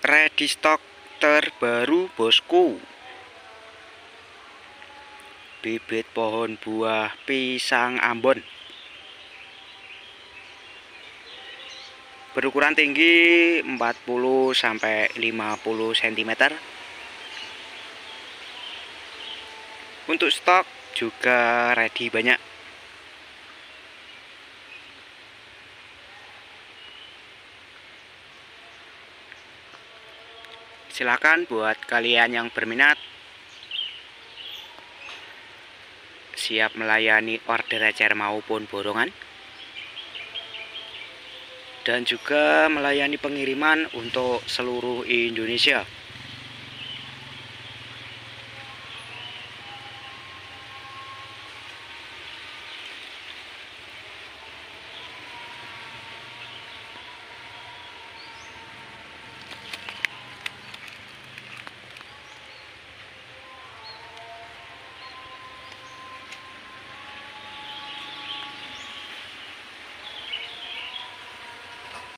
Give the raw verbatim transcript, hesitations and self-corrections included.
Ready stock terbaru bosku. Bibit pohon buah pisang Ambon. Berukuran tinggi empat puluh sampai lima puluh sentimeter. Untuk stok juga ready banyak. Silakan buat kalian yang berminat, siap melayani order ecer maupun borongan, dan juga melayani pengiriman untuk seluruh Indonesia.